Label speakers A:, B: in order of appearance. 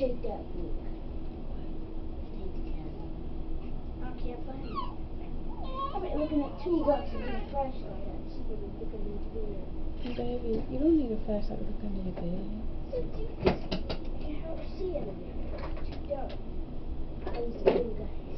A: take that book. Take the candle. I can't find it. I've been looking at two rocks and a flashlight. I see what I'm looking at there.
B: Baby, you don't need a flashlight to look under your bed.
A: I can't see anything. It's too dark. I used to think I